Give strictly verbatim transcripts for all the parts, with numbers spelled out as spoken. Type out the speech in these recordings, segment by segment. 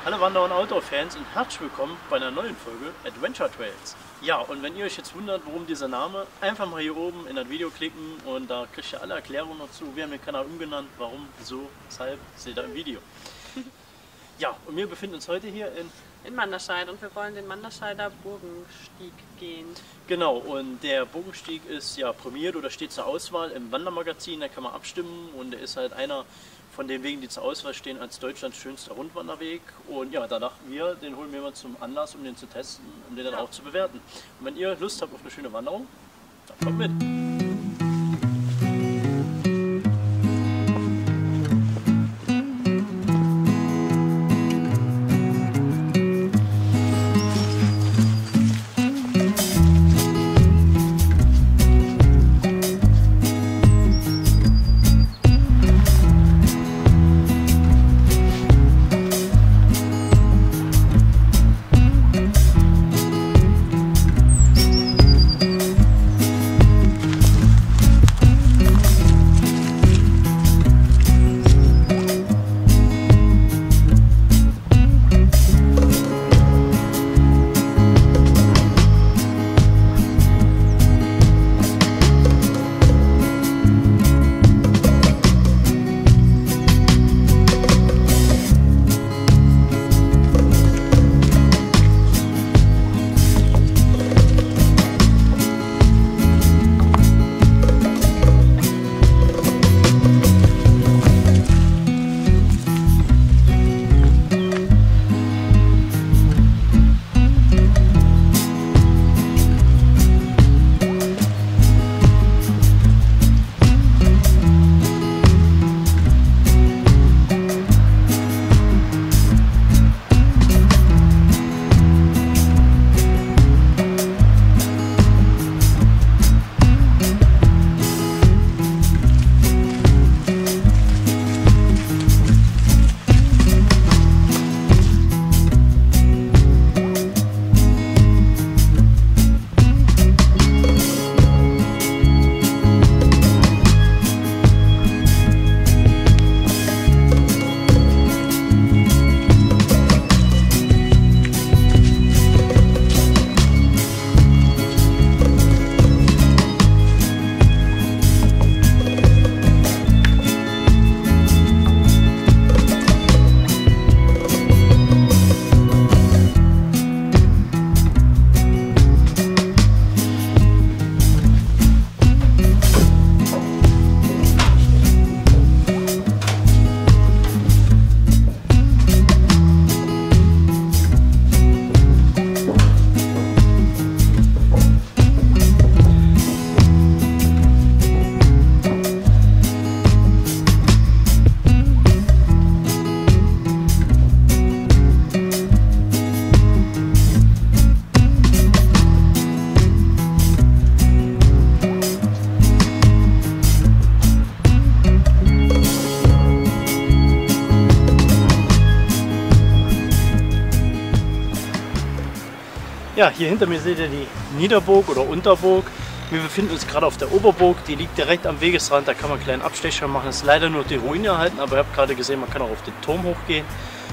Hallo Wander- und Outdoor-Fans und herzlich willkommen bei einer neuen Folge Adventure Trails. Ja, und wenn ihr euch jetzt wundert, warum dieser Name, einfach mal hier oben in das Video klicken und da kriegt ihr alle Erklärungen dazu. Wir haben den Kanal umgenannt, warum, wieso, weshalb, seht ihr im Video. Ja, und wir befinden uns heute hier in... In Manderscheid und wir wollen den Manderscheider Bogenstieg gehen. Genau, und der Bogenstieg ist ja prämiert oder steht zur Auswahl im Wandermagazin, da kann man abstimmen und er ist halt einer von den Wegen, die zur Auswahl stehen, als Deutschlands schönster Rundwanderweg. Und ja, da dachten wir, den holen wir mal zum Anlass, um den zu testen, um den dann Ja. auch zu bewerten. Und wenn ihr Lust habt auf eine schöne Wanderung, dann kommt mit! Ja, hier hinter mir seht ihr die Niederburg oder Unterburg. Wir befinden uns gerade auf der Oberburg, die liegt direkt am Wegesrand, da kann man einen kleinen Abstecher machen. Es ist leider nur die Ruine erhalten, aber ihr habt gerade gesehen, man kann auch auf den Turm hochgehen.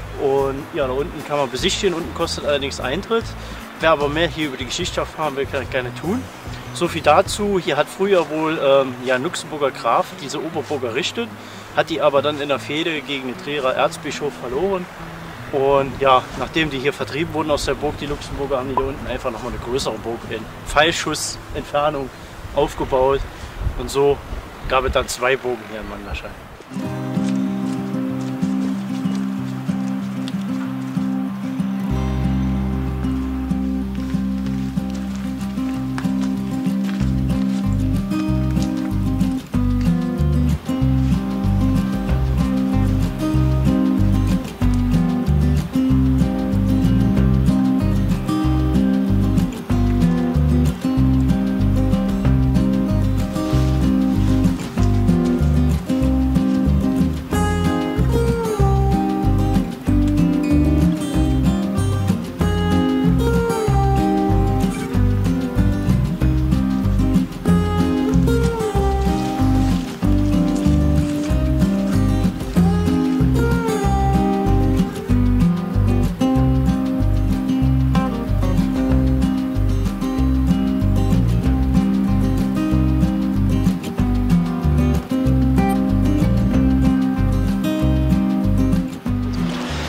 Und ja, da unten kann man besichtigen, unten kostet allerdings Eintritt. Wer aber mehr hier über die Geschichte erfahren will, kann ich gerne tun. So viel dazu, hier hat früher wohl ähm, ja, ein Luxemburger Graf diese Oberburg errichtet, hat die aber dann in der Fehde gegen den Trierer Erzbischof verloren. Und ja, nachdem die hier vertrieben wurden aus der Burg, die Luxemburger, haben die hier unten einfach nochmal eine größere Burg in Pfeilschussentfernung aufgebaut. Und so gab es dann zwei Burgen hier in Manderscheid.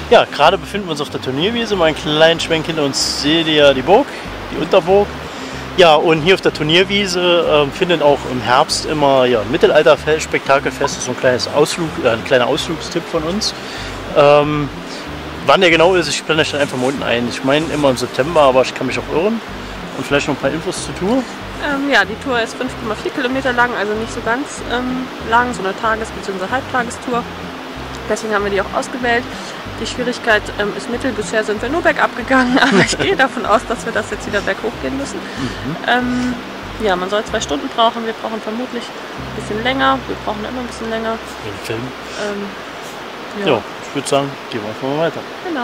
Ja, gerade befinden wir uns auf der Turnierwiese. Mal einen kleinen Schwenk hinter uns seht ihr die Burg, die Unterburg. Ja, und hier auf der Turnierwiese äh, findet auch im Herbst immer ja, Mittelalter-Spektakelfest. Das ist so ein kleines Ausflug, äh, ein kleiner Ausflugstipp von uns. Ähm, wann der genau ist, ich blende euch dann einfach mal unten ein. Ich meine immer im September, aber ich kann mich auch irren. Und vielleicht noch ein paar Infos zur Tour. Ähm, ja, die Tour ist fünf Komma vier Kilometer lang, also nicht so ganz ähm, lang, so eine Tages- bzw. Halbtagestour. Deswegen haben wir die auch ausgewählt. Die Schwierigkeit ähm, ist mittel. Bisher sind wir nur bergab gegangen, aber ich gehe davon aus, dass wir das jetzt wieder berghoch gehen müssen. Mhm. Ähm, ja, man soll zwei Stunden brauchen. Wir brauchen vermutlich ein bisschen länger. Wir brauchen immer ein bisschen länger. Den Film. Ähm, ja. ja, ich würde sagen, gehen wir einfach mal weiter. Genau.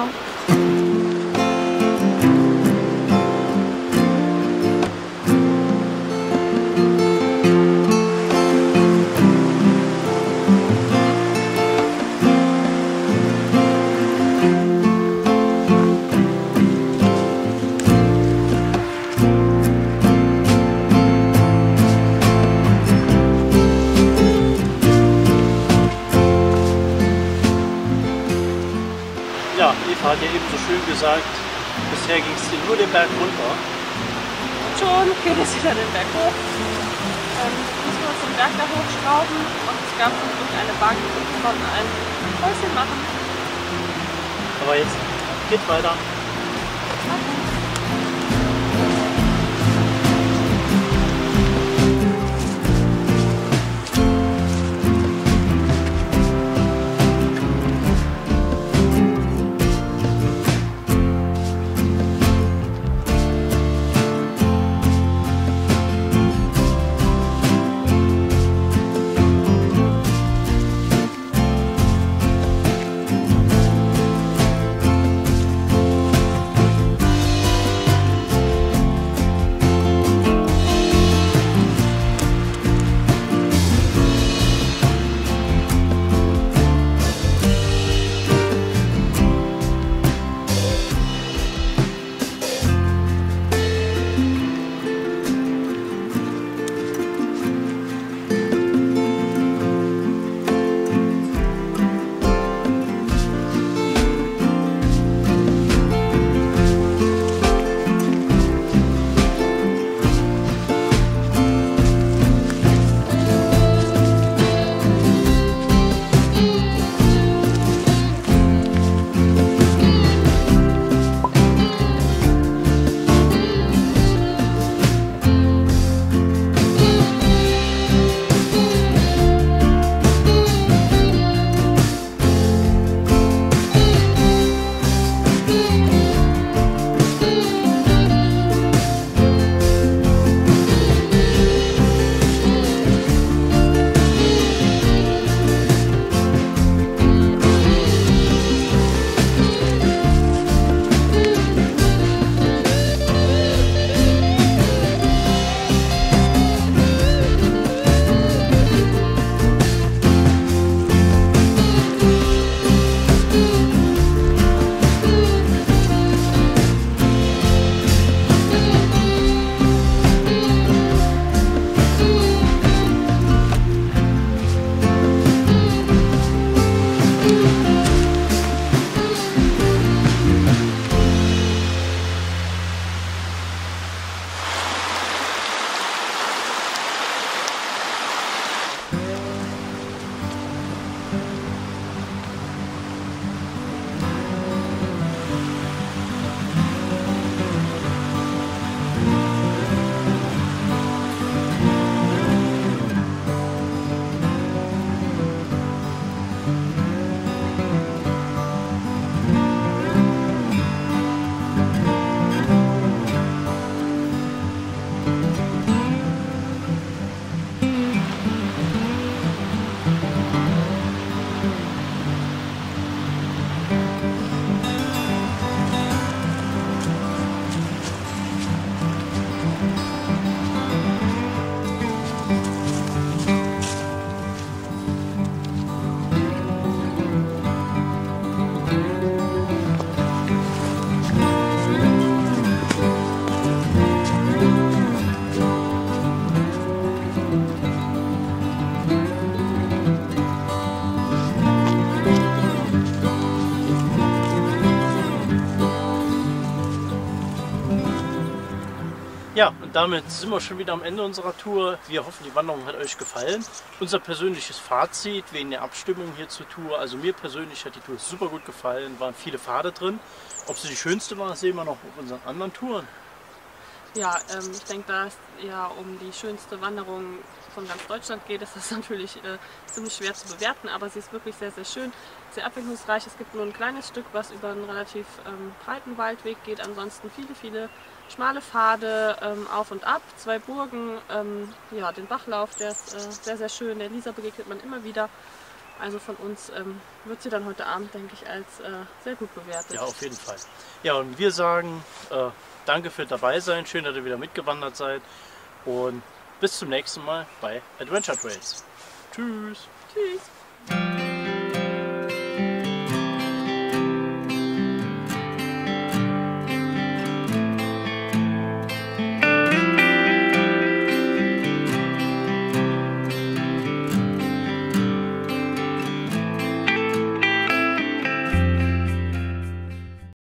Ja, Eva hat ja eben so schön gesagt, bisher ging es dir nur den Berg runter. Und schon geht es wieder den Berg hoch. Ähm, müssen wir uns den Berg da hochschrauben und es gab zum Glück eine Bank und wir konnten ein Häuschen machen. Aber jetzt geht weiter. Okay. Ja, und damit sind wir schon wieder am Ende unserer Tour. Wir hoffen, die Wanderung hat euch gefallen. Unser persönliches Fazit wegen der Abstimmung hier zur Tour. Also mir persönlich hat die Tour super gut gefallen, waren viele Pfade drin. Ob sie die schönste war, sehen wir noch auf unseren anderen Touren. Ja, ähm, ich denke, da es ja um die schönste Wanderung von ganz Deutschland geht, ist das natürlich äh, ziemlich schwer zu bewerten, aber sie ist wirklich sehr, sehr schön, sehr abwechslungsreich. Es gibt nur ein kleines Stück, was über einen relativ ähm, breiten Waldweg geht, ansonsten viele, viele schmale Pfade ähm, auf und ab, zwei Burgen, ähm, ja, den Bachlauf, der ist äh, sehr, sehr schön, der Lisa begegnet man immer wieder. Also von uns ähm, wird sie dann heute Abend, denke ich, als äh, sehr gut bewertet. Ja, auf jeden Fall. Ja, und wir sagen äh, danke für dabei sein, schön, dass ihr wieder mitgewandert seid und bis zum nächsten Mal bei Adventure Trails. Tschüss. Tschüss.